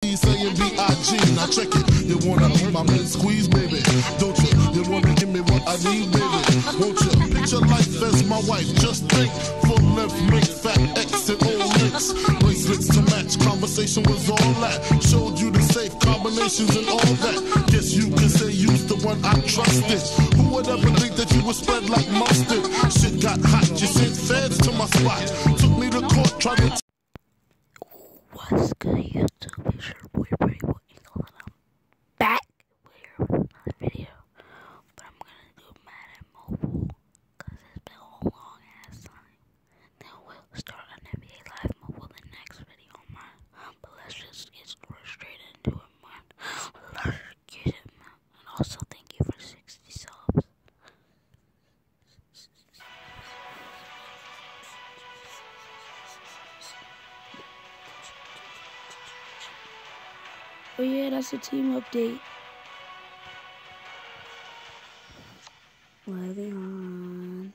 G saying B.I.G. Now check it. You wanna be my mid squeeze, baby? Don't you? You wanna give me what I need, baby? Won't you? Picture life as my wife. Just think. Full length, make fat X and old links. Bracelets to match. Conversation was all that. Showed you the safe combinations and all that. Guess you can say you's the one I trusted. Who would ever think that you would spread like mustard? Shit got hot. You sent feds to my spot. Took me to court, tried to. What's good, YouTube? It's your boy Brady Boy Eagle, and I'm back with another video. But I'm gonna do Madden Mobile because it's been a long ass time. Then we'll start on NBA Live Mobile the next video, man. But let's just get straight into it, man. Let's get it, man. And also, thank you for 60 subs. Oh yeah, that's a team update. Le'Veon.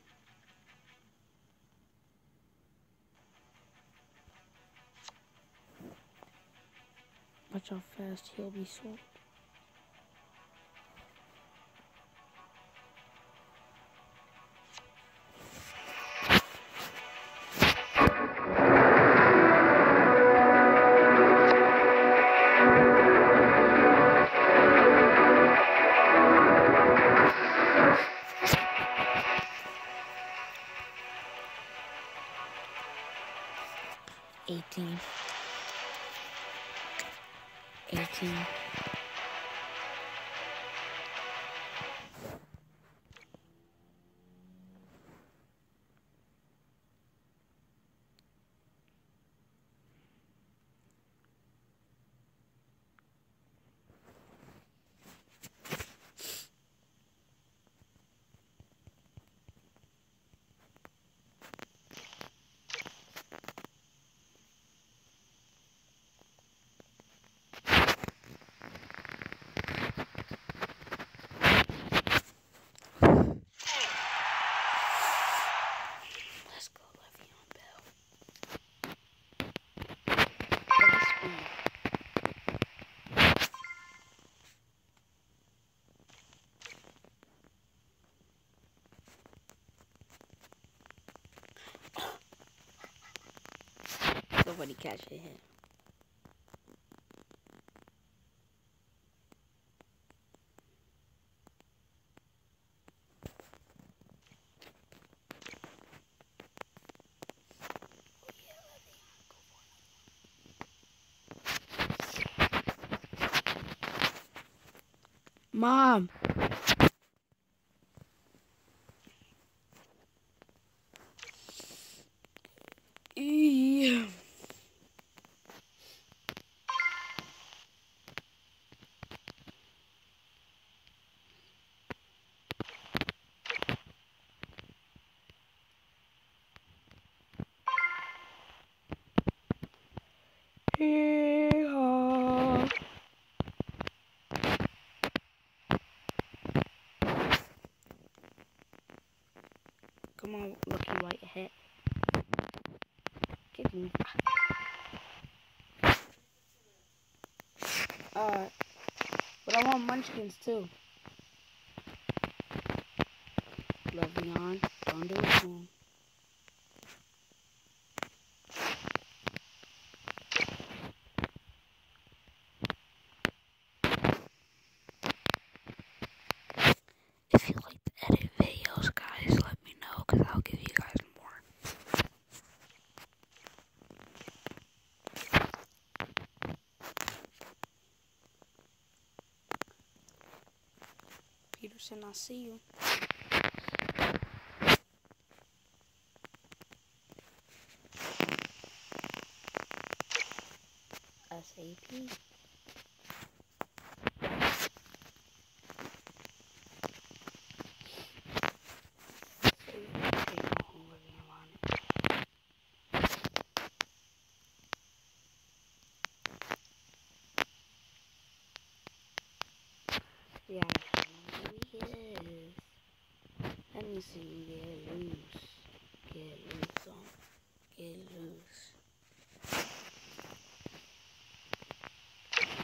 Watch how fast he'll be sold. Eighteen. Let's go, Le'Veon Bell. Nobody catching him. Mom. Come on, lucky white hat. Give me. But I want munchkins too. Le'Veon, don't do it to him. If you like to edit videos, guys, let me know, because I'll give you guys more. Peterson, I see you. SAP. Yeah, he is. Let me see you get loose. Get loose on. Get loose.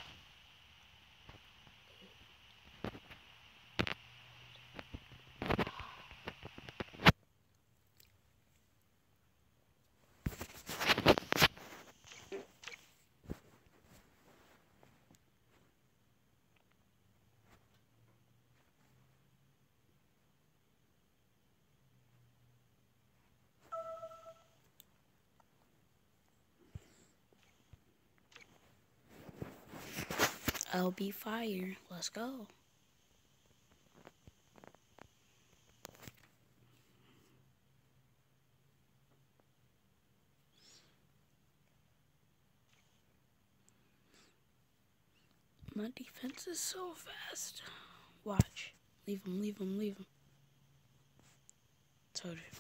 LB Fire. Let's go. My defense is so fast. Watch. Leave him, leave him, leave him. Told you.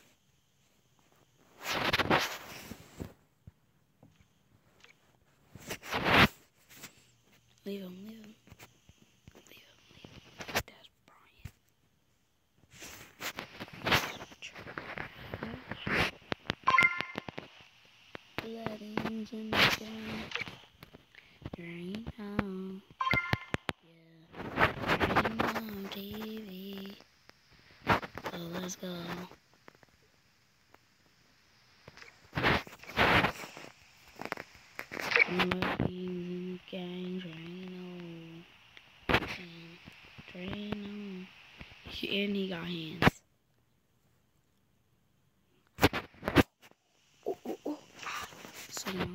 Leave him, leave him. Leave him, leave him. That's Brian. Bloodings in the game. Rain on. Yeah. Rain on TV. So let's go. And he got hands. So now,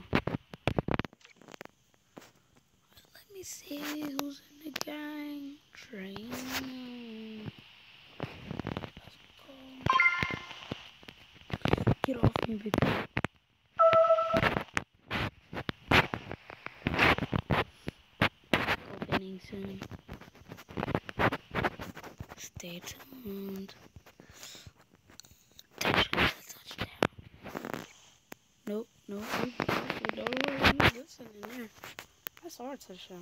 let me see who's in the gang. Train. Let's go. Get off me, big boy. Opening soon. Stay tuned. Touchdown. Nope, nope. Don't worry, he's listening there. That's our touchdown.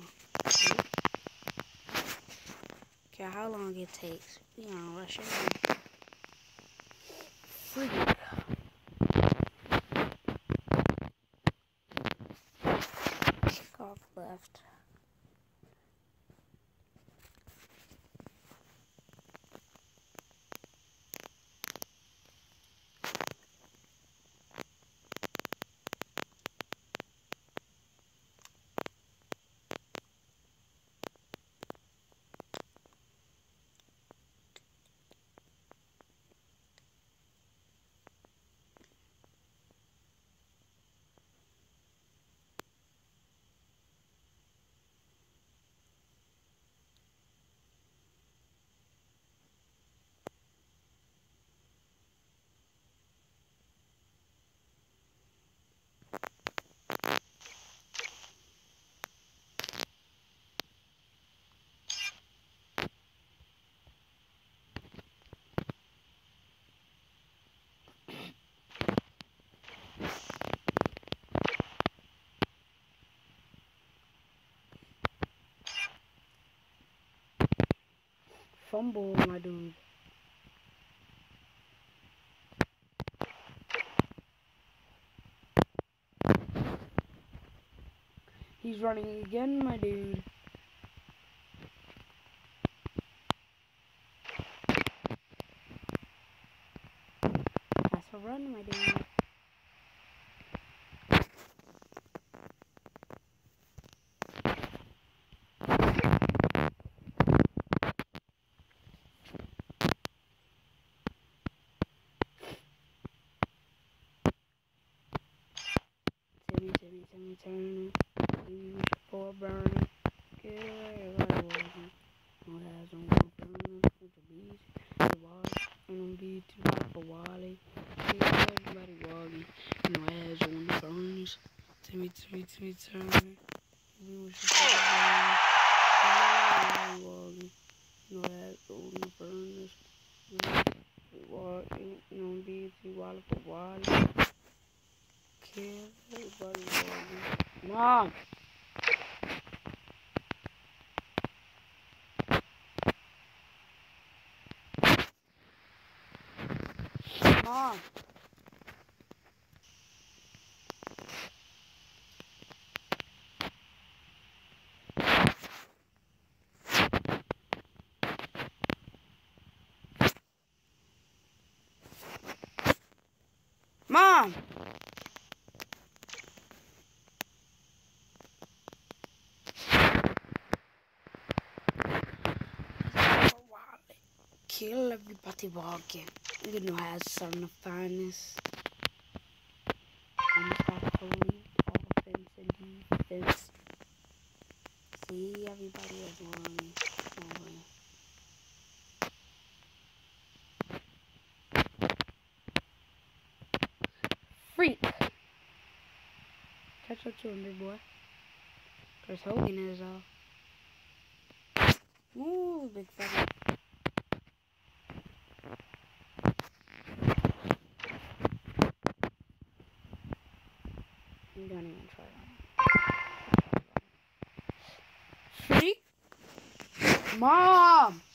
Okay, how long it takes? We gonna rush in. Freak. Kick off left. Fumble, my dude. He's running again, my dude. That's a run, my dude. Timmy Turner. Use for burner. Get everybody walking. No has on burner. With the beach. The water. And on beat to the Wally. Get everybody walking. No has on the burners. Timmy Turner. Use for burner. Everybody walking. No has on the burners. Walking. And on beat to Wally for Wally. Kill everybody walking. Mom! Mom! Mom! Kill everybody walking. You know how to son of finest. I'm got holy offense and defense. See, anybody has one. Freak! Catch up to him, big boy. There's Hogan in his Ooh, big fella. You don't even try that. Freak! Mom!